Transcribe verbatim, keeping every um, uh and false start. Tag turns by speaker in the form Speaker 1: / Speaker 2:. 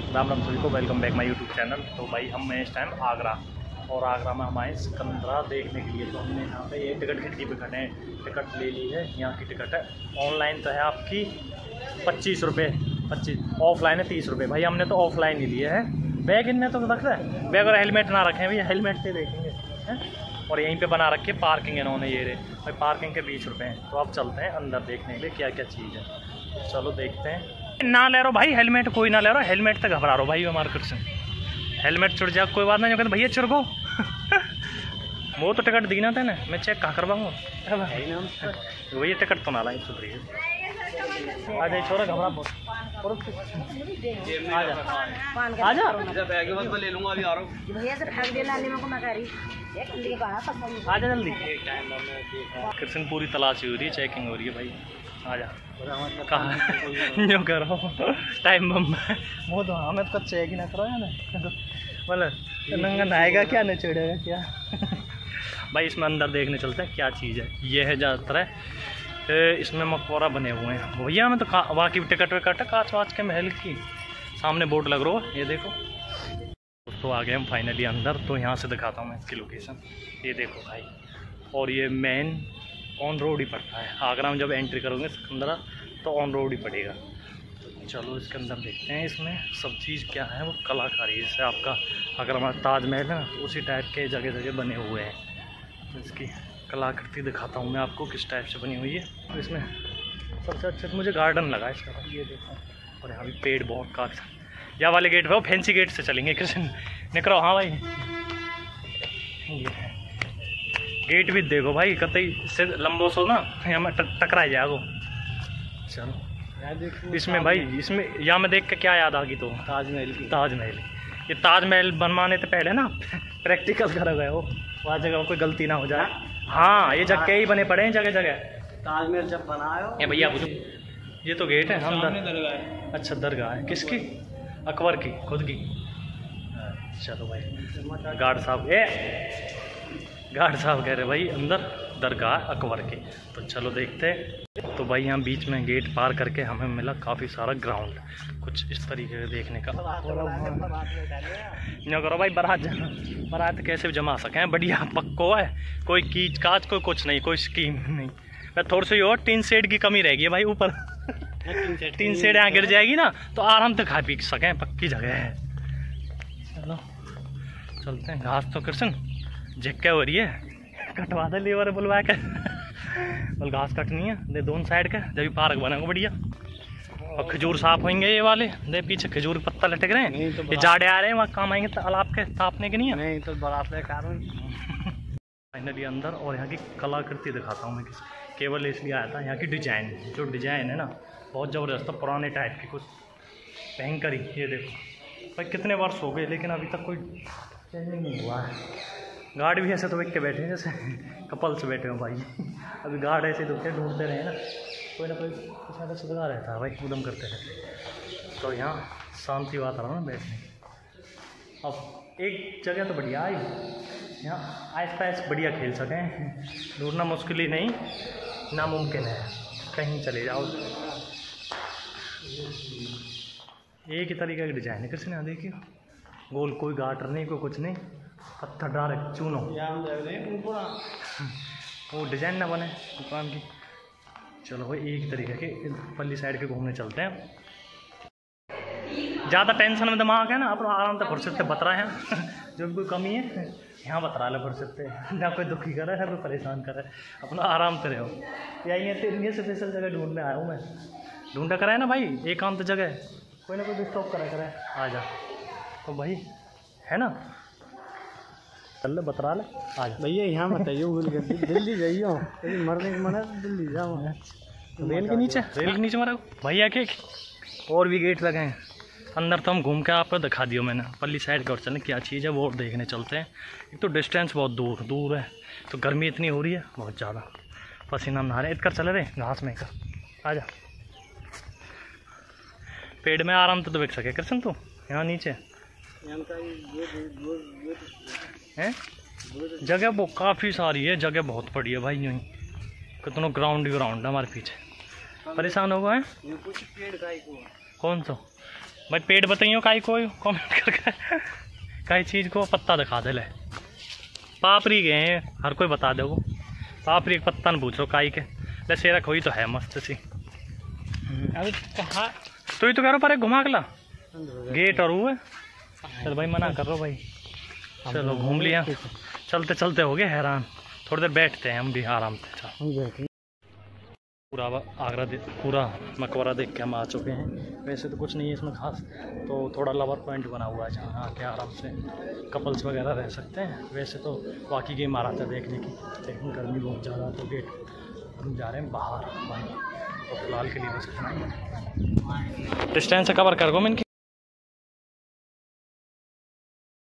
Speaker 1: राम राम सभी को, welcome back my YouTube channel. तो भाई हम हैं इस टाइम आगरा, और आगरा में हम आए सिकंदरा देखने के लिए। तो हमने यहाँ पे ये टिकट खिड़की पे खड़े हैं, टिकट ले ली है। यहाँ की टिकट है ऑनलाइन तो है आपकी पच्चीस रुपये, पच्चीस ऑफलाइन है तीस रुपये। भाई हमने तो ऑफलाइन ही लिए है। बैग इनने तो रख रहा है, बैग और हेलमेट ना रखें भैया, हेलमेट से देखेंगे हैं। और यहीं पे बना रखी है पार्किंग इन्होंने, ये रे भाई पार्किंग के बीस रुपये हैं। तो आप चलते हैं अंदर देखने के लिए क्या क्या चीज़ है। चलो देखते हैं। ना ले रहा भाई हेलमेट, कोई ना ले रहा हेलमेट तक घबरा रहा भाई हमारे कृष्ण। हेलमेट छुट जाए कोई बात नहीं, कहते भैया चिड़को वो तो टिकट दी ना थे ना, मैं चेक कहाँ करवाऊँगा भैया, टिकट तो ना लाई सुध रही है। आ जाए छोरा, घबरा बहुत आ जा ले लूँगा अभी आ रहा हूँ भैया से ठग देना आ जा जल्दी। कृष्ण पूरी तलाशी हो रही है, चेकिंग हो रही है भाई। आ जा कहाँ यूँ करो टाइम बम वो तो हमें तो चेक ही ना करो यार, मतलब नंगा नहाएगा क्या नहीं चढ़ेगा क्या भाई। इसमें अंदर देखने चलते हैं क्या चीज़ है। ये है ज़्यादातर है, इसमें मकबरा बने हुए हैं भैया। हमें तो बाकी टिकट विकट है कांच वाच के महल की, सामने बोर्ड लग रहा है ये देखो। तो आ गए हम फाइनली अंदर। तो यहाँ से दिखाता हूँ मैं इसकी लोकेशन, ये देखो भाई। और ये मेन ऑन रोड ही पड़ता है आगरा में। जब एंट्री करोगे सिकंदरा तो ऑन रोड ही पड़ेगा। तो चलो इसके अंदर देखते हैं इसमें सब चीज़ क्या है। वो कलाकारी जैसे आपका अगर हमारा ताजमहल है ना, उसी टाइप के जगह जगह बने हुए हैं। तो इसकी कलाकृति दिखाता हूँ मैं आपको किस टाइप से बनी हुई है। तो इसमें सबसे अच्छा तो मुझे गार्डन लगा इसका, ये देखो। और यहाँ भी पेड़ बहुत काफ़ी। या वाले गेट पे, फैंसी गेट से चलेंगे कृष्ण निकलो। हाँ भाई ये गेट भी देखो भाई, कतई से लंबो सो ना यहाँ टकराए जाओ। चलो इसमें भाई, इसमें यहाँ में देख के क्या याद आ गई तो ताजमहल की। ताजमहल ये ताजमहल बनवाने से पहले ना प्रैक्टिकल करा गए हो, वहाँ जगह कोई गलती ना हो जाए। हाँ ये जगह ही बने पड़े हैं जगह जगह।
Speaker 2: ताजमहल जब बनाया
Speaker 1: ये भैया ये तो गेट है हम दरगाह है। अच्छा दरगाह है किसकी? अकबर की खुद की। चलो भाई गार्ड साहब, ए गार्ड साहब कह रहे भाई अंदर दरगाह अकबर की। तो चलो देखते हैं। तो भाई यहाँ बीच में गेट पार करके हमें मिला काफ़ी सारा ग्राउंड, कुछ इस तरीके से देखने का। यूँ करो भाई, बारात बारात कैसे जमा सकें बढ़िया पक्को है, कोई कीच काच कोई कुछ नहीं, कोई स्कीम नहीं। मैं थोड़ी सी और टीन शेड की कमी रहेगी भाई ऊपर टीन शेड यहाँ गिर जाएगी ना तो आराम से खा पी सकें, पक्की जगह है। चलो चलते हैं। घास तो कृष्ण झक्के हो रही है, कटवा दे लेवर बुलवा के बोल घास कटनी है दे दोनों साइड के, जब भी पार्क बनेगा बढ़िया। और खजूर साफ होंगे ये वाले, दे पीछे खजूर पत्ता लटक रहे हैं, तो ये जाड़े आ रहे हैं वहाँ काम आएंगे तालाब के तापने के नहीं है।
Speaker 2: नहीं तो बारात ले कारण
Speaker 1: फाइनली अंदर। और यहाँ की कलाकृति दिखाता हूँ मैं, किस केवल इसलिए आया था। यहाँ की डिजाइन, जो डिजाइन है ना बहुत ज़बरदस्त है, पुराने टाइप की कुछ भयंकर ही। ये देखो भाई कितने वर्ष हो गए लेकिन अभी तक कोई चेंजिंग नहीं हुआ है। गार्ड भी ऐसे तो बैठ के बैठे हैं जैसे कपल से बैठे हो भाई। अभी गार्ड ऐसे तो क्या ढूंढते रहे ना, कोई ना कोई कुछ ना सुधरा रहता है भाई, उदम करते रहते। तो यहाँ शांति वातावरण बैठने। अब एक जगह तो बढ़िया आई, यहाँ आइस पाइस बढ़िया खेल सकें, ढूंढना मुश्किल ही नहीं नामुमकिन है, कहीं चले जाओ। एक ही तरीके का डिजाइन है किसी ने देखिए, गोल कोई गाटर नहीं कोई कुछ नहीं, पत्थर डायरेक्ट चूनो वो डिजाइन ना बने दुकान की। चलो भाई एक तरीके के पल्ली साइड के घूमने चलते हैं। ज़्यादा टेंशन में दिमाग है ना, अपना आराम से फुर्सत से बतरा है जो भी कोई कमी है यहाँ बतरा ले फुर्सत से, ना कोई दुखी करे ना कोई परेशान करे, अपना आराम से रहो। यही है से स्पेशल जगह ढूंढने आया हूँ मैं, ढूंढा कराए ना भाई एकांत जगह, कोई ना कोई डिस्टर्ब करा करे आ जा। तो भाई है ना चल बतरा ले आ जा
Speaker 2: भैया। यहाँ बताइए भूल गए दिल्ली जाइयो, मरने के मना दिल्ली जाओ।
Speaker 1: रेल के नीचे, रेल के नीचे मारा भैया के। और भी गेट लगे हैं अंदर, तो हम घूम के आपको दिखा दियो मैंने। पल्ली साइड की ओर चलें क्या चीज़ है वो और देखने चलते हैं। एक तो डिस्टेंस बहुत दूर दूर है, तो गर्मी इतनी हो रही है बहुत ज़्यादा, पसीना नहा रहे इतकर चले रहे घास में कर। आ जा पेड़ में आराम तो बिक सके कृष्ण तू। यहाँ नीचे हैं जगह वो काफ़ी सारी है, जगह बहुत बड़ी है भाई। यूँ ही कितनों ग्राउंड ही ग्राउंड है हमारे पीछे। परेशान हो गए हैं?
Speaker 2: कुछ पेड़ का ही को
Speaker 1: कौन सा? भाई पेड़ बताइयो काई को कमेंट करके काई चीज़ को पत्ता दिखा दे ले। पापरी के हैं हर कोई बता दे वो पापरी एक पत्ता न पूछो काई के ले शेरा खोई तो है मस्त सी।
Speaker 2: अभी कहाँ
Speaker 1: तो ही तो कह रहा पर घुमा के ला गेट और वो है। चल भाई मना कर रहा भाई। चलो घूम लिया चलते चलते हो गए हैरान। थोड़ी देर बैठते हैं हम भी आराम से। पूरा आगरा पूरा मकबरा देख के हम आ चुके हैं। वैसे तो कुछ नहीं है इसमें खास तो थोड़ा लवर पॉइंट बना हुआ है जहाँ आके आराम से कपल्स वगैरह रह सकते हैं। वैसे तो बाकी की इमारत है देखने की लेकिन गर्मी बहुत ज़्यादा तो गेट हम जा रहे हैं बाहर भाई तो फिलहाल के लिए बस इतना ही। डिस्टेंस से कवर कर गो मैं इनकी